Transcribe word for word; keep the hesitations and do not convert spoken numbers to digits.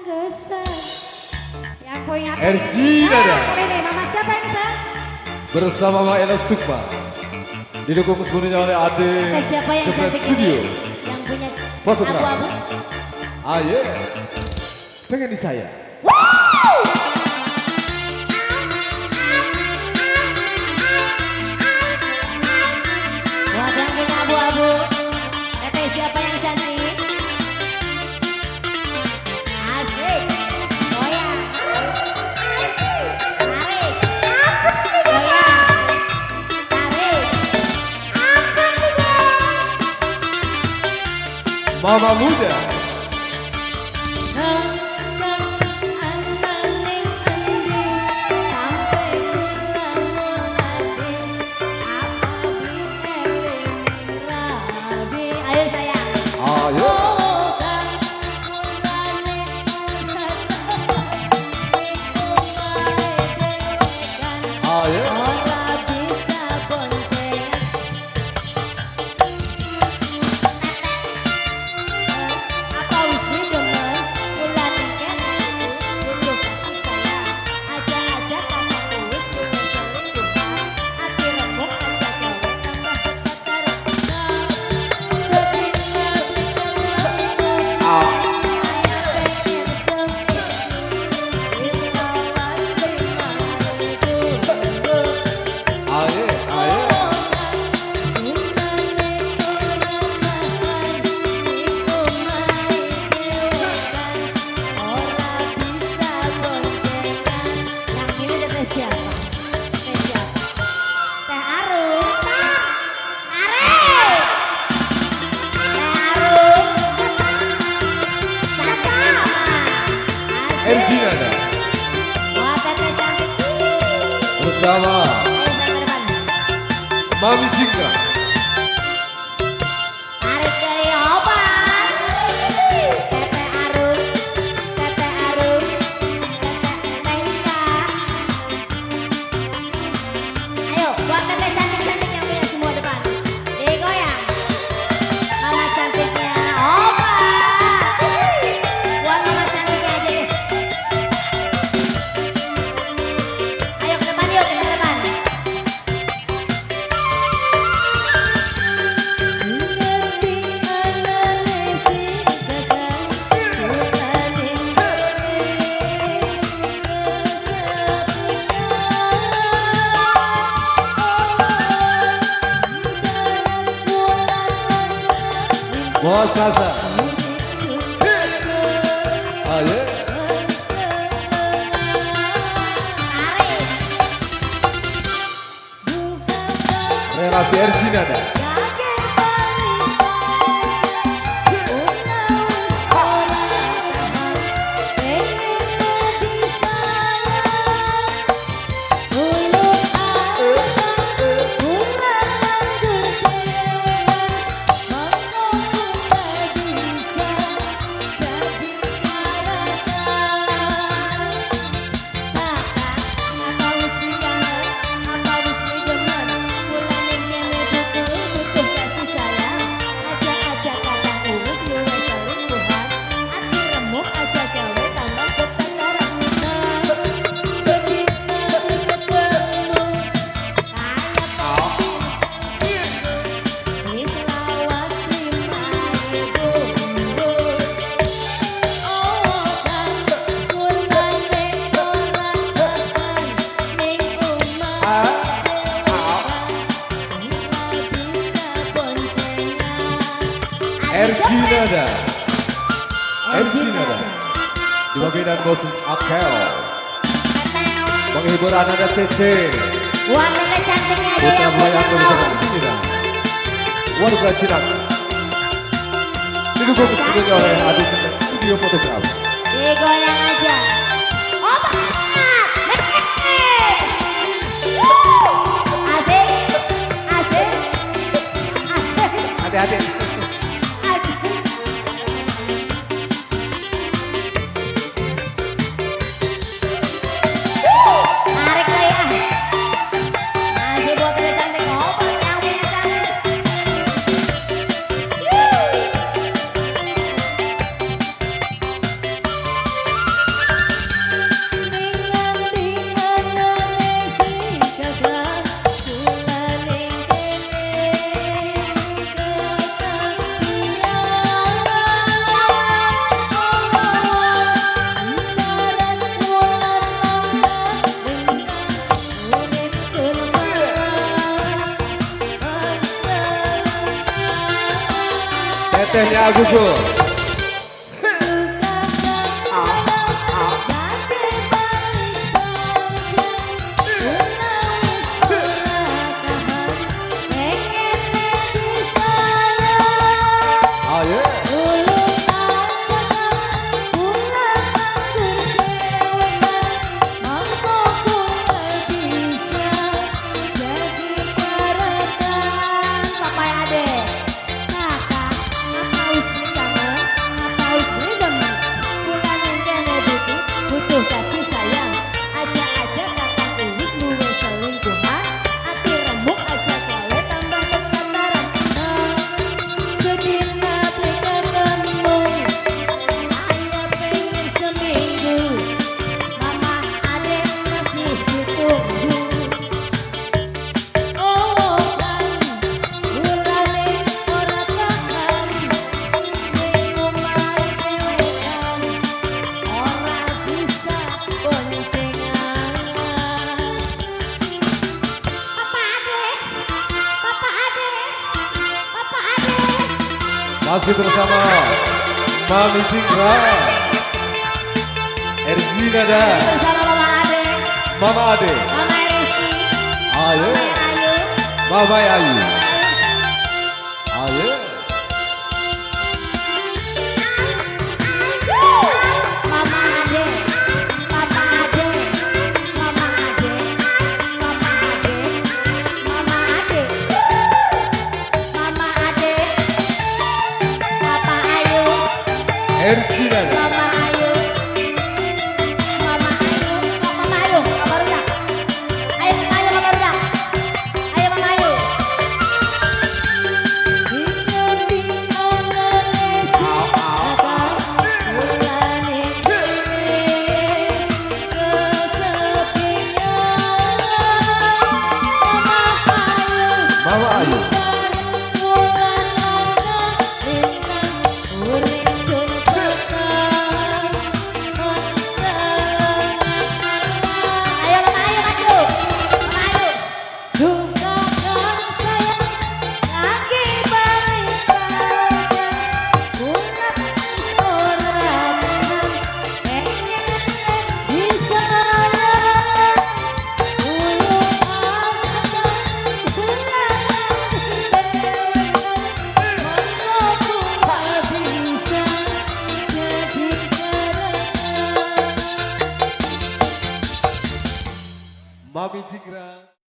Yang punya Ergina ada. Ini mama siapa ini sayang? Bersama Mama Ella Sukma. Didukung sepenuhnya oleh Ade. Eh, siapa yang Kepret cantik Studio. ini? Yang punya Fotografer. abu-abu? Ah yeah. Pengen di saya. Buat yang punya abu-abu. Teteh siapa yang cantik? Asik. Goyang. Tarik. Goyang. Tarik. Mama muda. Ayo sayang. Ayo. Ayo. Ergina ada. Bersama Mami Jingga. Tarik dari obat. Tete Arum, Tete Arum, Tete Ika. Ayo, buat tete cantik-cantik yang punya semua depan. Digoyang. Mama cantiknya obat. Buat mama cantiknya aja deh. Ayo ke depan yuk, ke depan. Bos Kaza. Ayo. Relasi Ergina ada. Ergina ada. Ergina ada. Dibagian dan bos Akel. Menghibur anak dan Cece. Buat tete cantiknya aja Putra yang Buaya punya Akel bersama kaos. Cina. Warga Cinak. Didukung sepenuhnya oleh Adi Studio Fotografer. Digoyang aja. Obat. Asik. Asik. Asik. Hati-hati. Asik. Tarik lah ya. Masih buat tete cantik obat yang punya cantik. Rezekinya Agus Bro. Kasih sayang aja aja kakak iwis luwe selingkuhan ati remuk aja gawe tambah kekataran sedina pleka ketemu ayah pengen seminggu mama adek masih ditunggu oh kan ulane ora tahan ning omahe dewean ora bisa boncengan. Papa Ade, Papa Ade, Papa Ade. Masih bersama Mami Cingkra, Erzina dan Bersama Mama Ade, Mama Ade. Mama Rizky, Ayo, Mama Ayu. Mama Ayu. Ayo. Mama Ade, Papa Ade, Mama Ade, Papa Ade, Mama Ade, Mama Ade, Papa Ayu, Erzina dan Mama Ayu, Mama Ayu, Mama Ayu, Mama Rudak. Ayo Mama Ayu, Mama Rudak. Ayo Mama Ayu. Mama Ayu. Mami Cingkra.